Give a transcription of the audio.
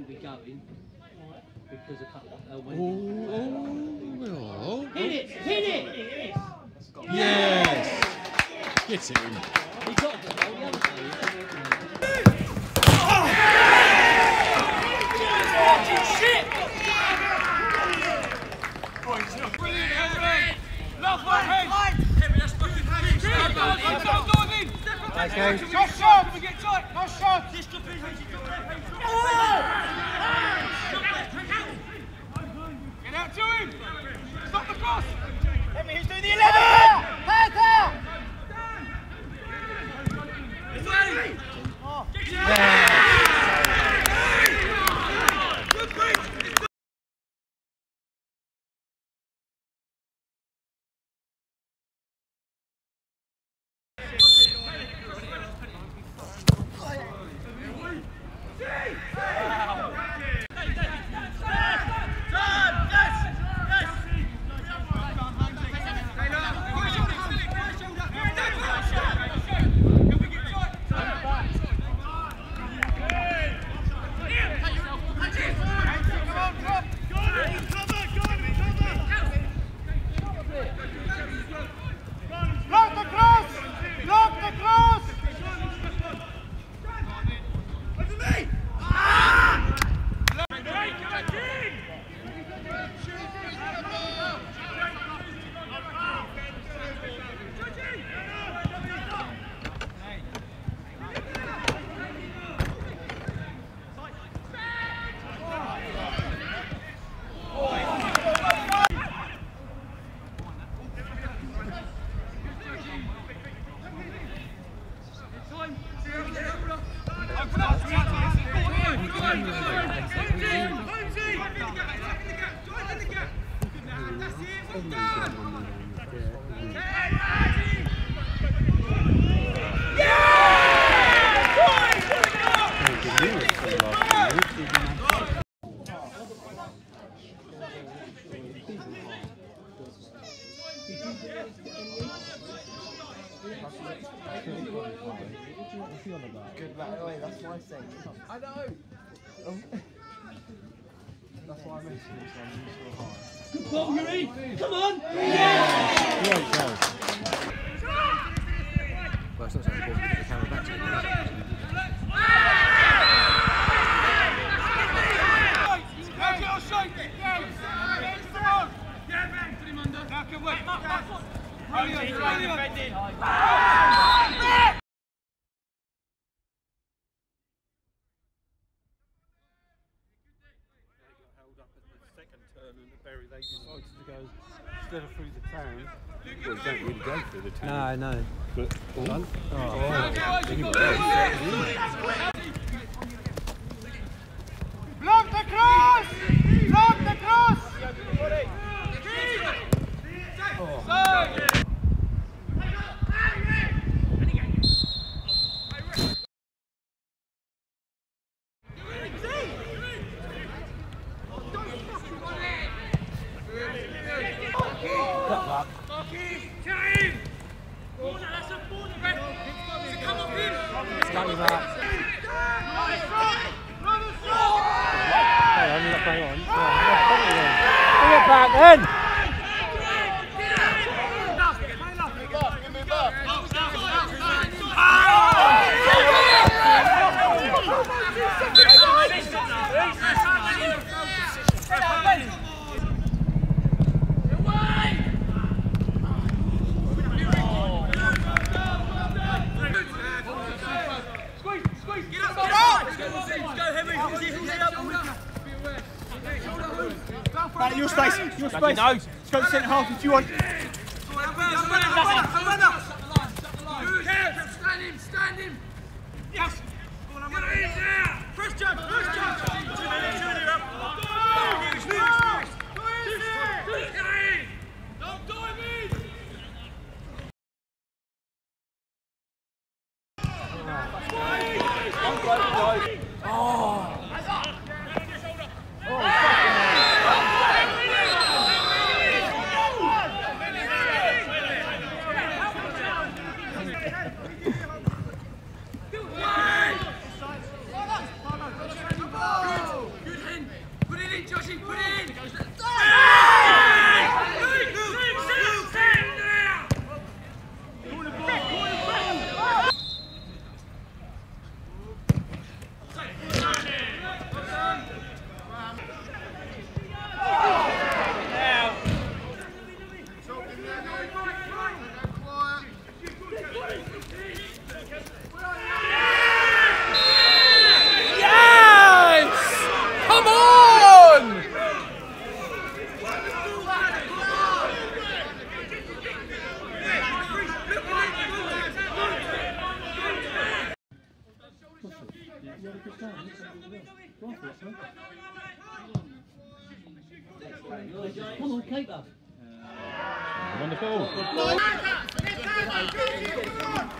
be going because a couple of Hit it! Hit it! Yes! Get him. He got the goal the other day. Shit! Brilliant, Henry! Love one, Henry! That's fucking heavy! Okay. Nice shot! We get tight! Nice shot! Get out to him! Stop the cross! Henry, who's doing the 11? Pass out! It's ready! Good man. Oh, wait, that's my thing. I know. That's why I mentioned this one. So hard. Good ball, Yuri! Come on! Yeah! Well, it's not something important to the camera back to it. They decided to go instead of through the town. Well, you don't really go through the town. No, I know. But Block the cross! Block the cross! Back then! Right, your space, your space. Let's go centre half if you want. Stand him. Yes. First jump. Don't dive in. Come on, keep up. Wonderful.